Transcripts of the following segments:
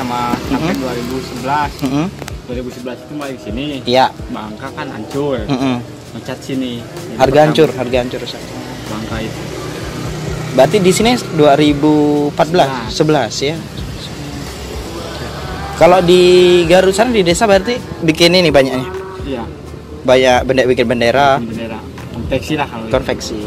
pertama sampai 2011. 2011 itu mulai di sini. Iya. Bangka kan hancur. Ngecat sini. Jadi Harga hancur Ustaz. Bangka itu. Berarti di sini 2014, 11 ya. Kalau di Garut sana di desa berarti bikin ini banyaknya. Iya. Banyak bikin bendera. Bendera. Konveksi lah kalau. Konveksi.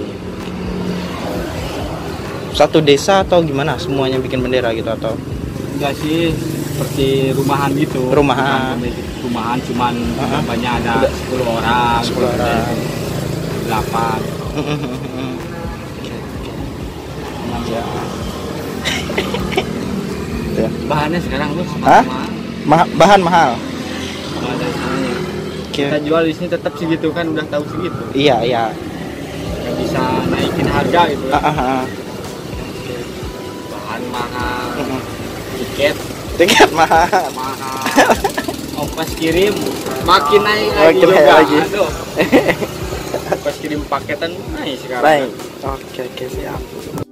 Satu desa atau gimana? Semuanya bikin bendera gitu atau? Enggak sih, seperti rumahan gitu. Rumahan cuman banyak ada 10 orang. 10 orang. 8. Ya. Ya. Bahannya sekarang tuh Hah? Bahan mahal. Kita jual di sini tetap segitu kan, udah tahu segitu. Iya. Nggak bisa naikin harga gitu. Bahan mahal. Tiket mahal. Ongkos kirim makin naik lagi juga. Aduh. Ongkos kirim paketan naik sekarang. Oke, siap.